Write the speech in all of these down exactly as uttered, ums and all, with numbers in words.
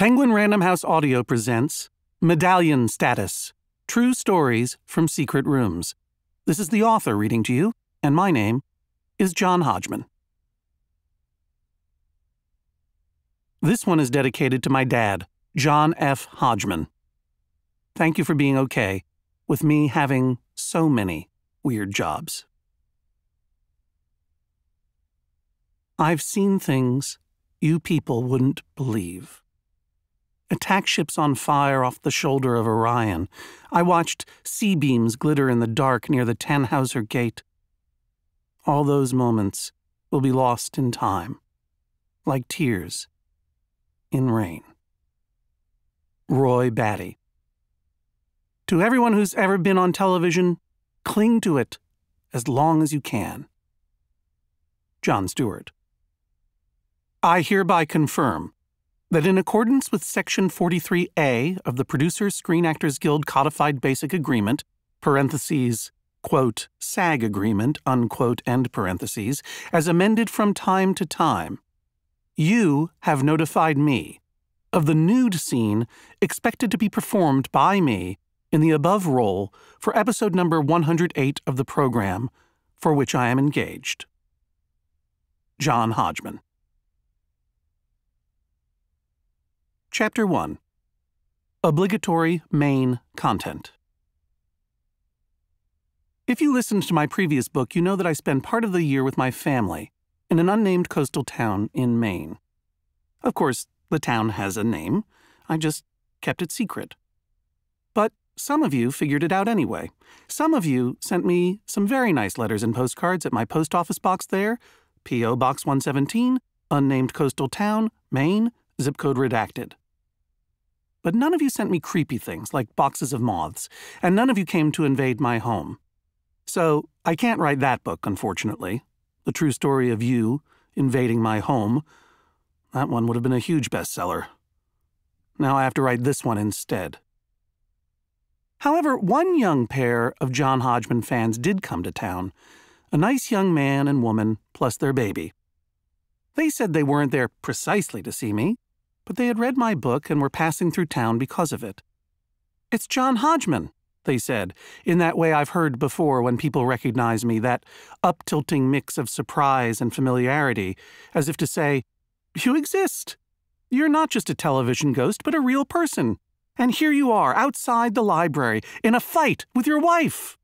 Penguin Random House Audio presents Medallion Status, True Stories from Secret Rooms. This is the author reading to you, and my name is John Hodgman. This one is dedicated to my dad, John F. Hodgman. Thank you for being okay with me having so many weird jobs. I've seen things you people wouldn't believe. Attack ships on fire off the shoulder of Orion. I watched C-beams glitter in the dark near the Tannhauser Gate. All those moments will be lost in time, like tears in rain. Roy Batty. To everyone who's ever been on television, cling to it as long as you can. Jon Stewart. I hereby confirm that in accordance with Section forty-three A of the Producers Screen Actors Guild Codified Basic Agreement, parentheses, quote, SAG Agreement, unquote, end parentheses, as amended from time to time, you have notified me of the nude scene expected to be performed by me in the above role for episode number one hundred eight of the program, for which I am engaged. John Hodgman. Chapter one. Obligatory Main Content. If you listened to my previous book, you know that I spend part of the year with my family in an unnamed coastal town in Maine. Of course, the town has a name. I just kept it secret. But some of you figured it out anyway. Some of you sent me some very nice letters and postcards at my post office box there, P O Box one seventeen, unnamed coastal town, Maine, zip code redacted. But none of you sent me creepy things like boxes of moths, and none of you came to invade my home. So I can't write that book, unfortunately. The true story of you invading my home. That one would have been a huge bestseller. Now I have to write this one instead. However, one young pair of John Hodgman fans did come to town. A nice young man and woman, plus their baby. They said they weren't there precisely to see me, but they had read my book and were passing through town because of it. It's John Hodgman, they said, in that way I've heard before when people recognize me, that up-tilting mix of surprise and familiarity, as if to say, you exist. You're not just a television ghost, but a real person. And here you are, outside the library, in a fight with your wife.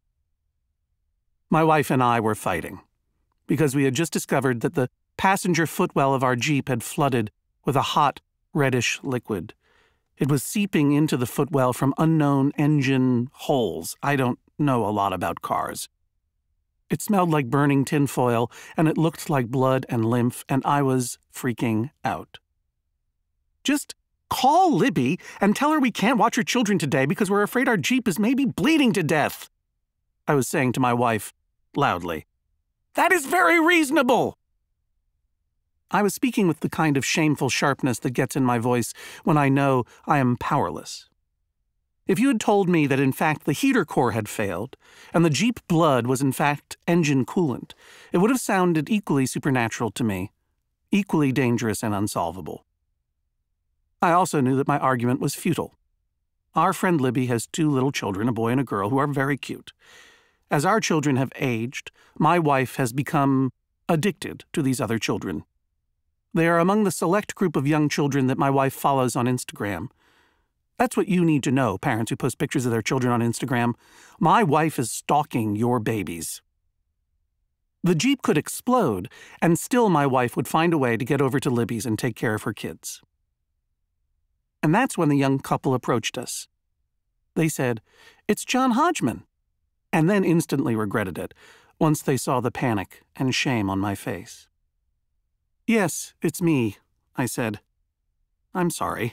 My wife and I were fighting, because we had just discovered that the passenger footwell of our Jeep had flooded with a hot, reddish liquid. It was seeping into the footwell from unknown engine holes. I don't know a lot about cars. It smelled like burning tinfoil, and it looked like blood and lymph, and I was freaking out. Just call Libby and tell her we can't watch her children today because we're afraid our Jeep is maybe bleeding to death, I was saying to my wife, loudly. That is very reasonable. I was speaking with the kind of shameful sharpness that gets in my voice when I know I am powerless. If you had told me that in fact the heater core had failed, and the Jeep blood was in fact engine coolant, it would have sounded equally supernatural to me, equally dangerous and unsolvable. I also knew that my argument was futile. Our friend Libby has two little children, a boy and a girl, who are very cute. As our children have aged, my wife has become addicted to these other children. They are among the select group of young children that my wife follows on Instagram. That's what you need to know, parents who post pictures of their children on Instagram. My wife is stalking your babies. The Jeep could explode, and still my wife would find a way to get over to Libby's and take care of her kids. And that's when the young couple approached us. They said, "It's John Hodgman," and then instantly regretted it once they saw the panic and shame on my face. Yes, it's me, I said. I'm sorry.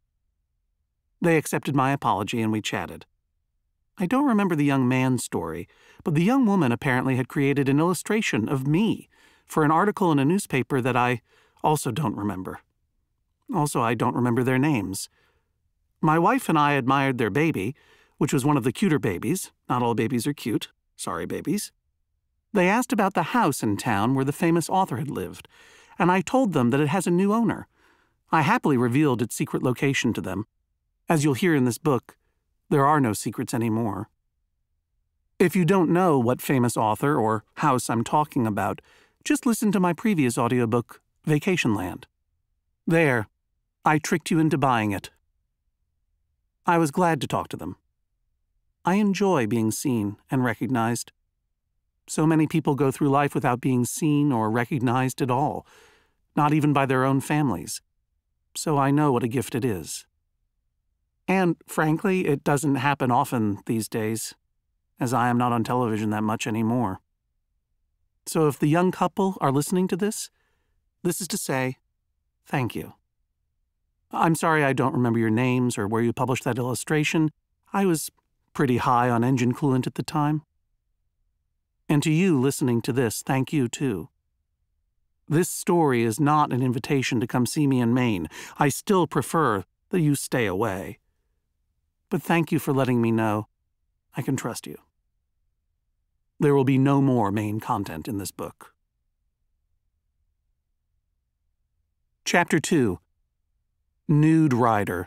They accepted my apology and we chatted. I don't remember the young man's story, but the young woman apparently had created an illustration of me for an article in a newspaper that I also don't remember. Also, I don't remember their names. My wife and I admired their baby, which was one of the cuter babies. Not all babies are cute. Sorry, babies. They asked about the house in town where the famous author had lived, and I told them that it has a new owner. I happily revealed its secret location to them. As you'll hear in this book, there are no secrets anymore. If you don't know what famous author or house I'm talking about, just listen to my previous audiobook, Vacationland. There, I tricked you into buying it. I was glad to talk to them. I enjoy being seen and recognized. So many people go through life without being seen or recognized at all, not even by their own families. So I know what a gift it is. And, frankly, it doesn't happen often these days, as I am not on television that much anymore. So if the young couple are listening to this, this is to say, thank you. I'm sorry I don't remember your names or where you published that illustration. I was pretty high on engine coolant at the time. And to you listening to this, thank you too. This story is not an invitation to come see me in Maine. I still prefer that you stay away. But thank you for letting me know I can trust you. There will be no more Maine content in this book. Chapter two. Nude Rider.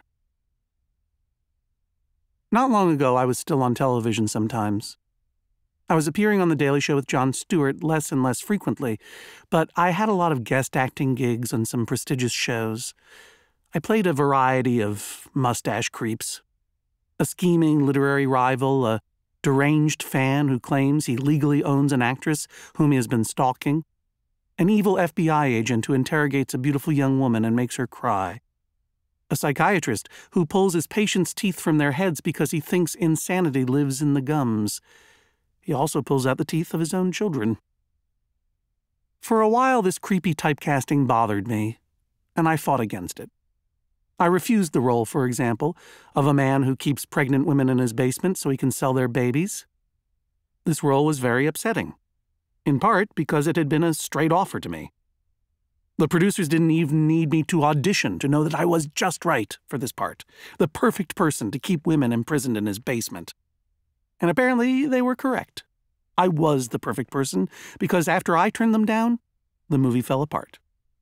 Not long ago, I was still on television sometimes. I was appearing on The Daily Show with Jon Stewart less and less frequently, but I had a lot of guest acting gigs on some prestigious shows. I played a variety of mustache creeps. A scheming literary rival, a deranged fan who claims he legally owns an actress whom he has been stalking, an evil F B I agent who interrogates a beautiful young woman and makes her cry, a psychiatrist who pulls his patients' teeth from their heads because he thinks insanity lives in the gums. He also pulls out the teeth of his own children. For a while, this creepy typecasting bothered me, and I fought against it. I refused the role, for example, of a man who keeps pregnant women in his basement so he can sell their babies. This role was very upsetting, in part because it had been a straight offer to me. The producers didn't even need me to audition to know that I was just right for this part, the perfect person to keep women imprisoned in his basement. And apparently they were correct. I was the perfect person, because after I turned them down, the movie fell apart.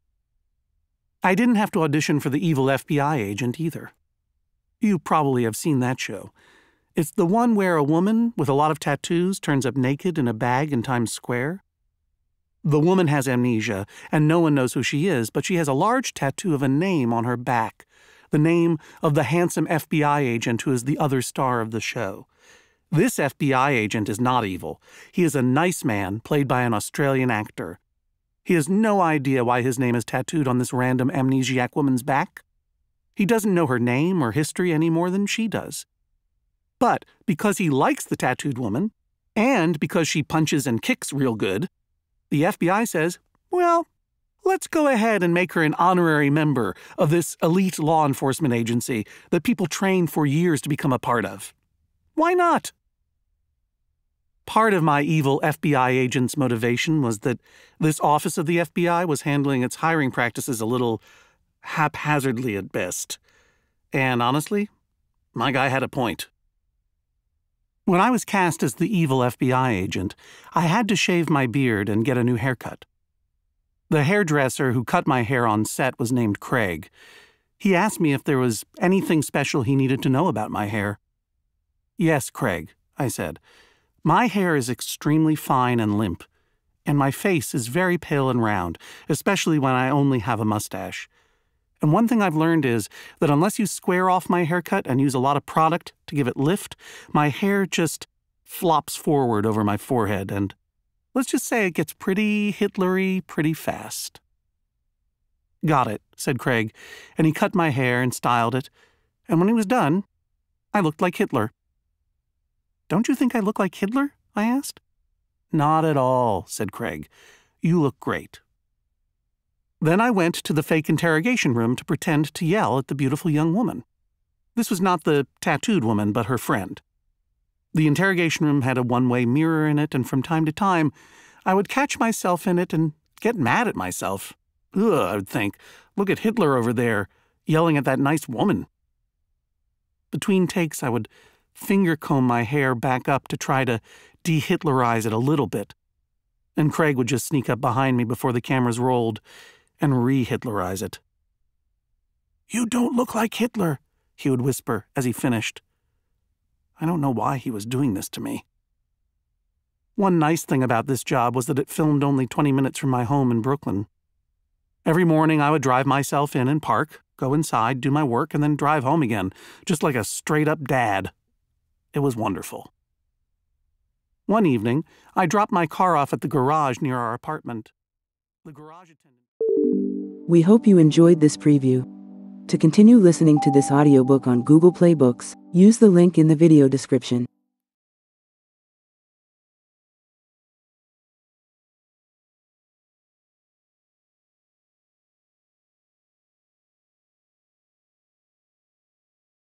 I didn't have to audition for the evil F B I agent either. You probably have seen that show. It's the one where a woman with a lot of tattoos turns up naked in a bag in Times Square. The woman has amnesia, and no one knows who she is, but she has a large tattoo of a name on her back, the name of the handsome F B I agent who is the other star of the show. This F B I agent is not evil. He is a nice man played by an Australian actor. He has no idea why his name is tattooed on this random amnesiac woman's back. He doesn't know her name or history any more than she does. But because he likes the tattooed woman, and because she punches and kicks real good, the F B I says, well, let's go ahead and make her an honorary member of this elite law enforcement agency that people train for years to become a part of. Why not? Part of my evil F B I agent's motivation was that this office of the F B I was handling its hiring practices a little haphazardly at best. And honestly, my guy had a point. When I was cast as the evil F B I agent, I had to shave my beard and get a new haircut. The hairdresser who cut my hair on set was named Craig. He asked me if there was anything special he needed to know about my hair. Yes, Craig, I said. My hair is extremely fine and limp, and my face is very pale and round, especially when I only have a mustache. And one thing I've learned is that unless you square off my haircut and use a lot of product to give it lift, my hair just flops forward over my forehead, and let's just say it gets pretty Hitler-y pretty fast. Got it, said Craig, and he cut my hair and styled it, and when he was done, I looked like Hitler. Don't you think I look like Hitler? I asked. Not at all, said Craig. You look great. Then I went to the fake interrogation room to pretend to yell at the beautiful young woman. This was not the tattooed woman, but her friend. The interrogation room had a one-way mirror in it, and from time to time, I would catch myself in it and get mad at myself. Ugh, I would think, look at Hitler over there, yelling at that nice woman. Between takes, I would finger-comb my hair back up to try to de-Hitlerize it a little bit. And Craig would just sneak up behind me before the cameras rolled and re-Hitlerize it. "You don't look like Hitler," he would whisper as he finished. I don't know why he was doing this to me. One nice thing about this job was that it filmed only twenty minutes from my home in Brooklyn. Every morning I would drive myself in and park, go inside, do my work, and then drive home again, just like a straight-up dad. It was wonderful. One evening, I dropped my car off at the garage near our apartment. The garage attendant... We hope you enjoyed this preview. To continue listening to this audiobook on Google Play Books, use the link in the video description.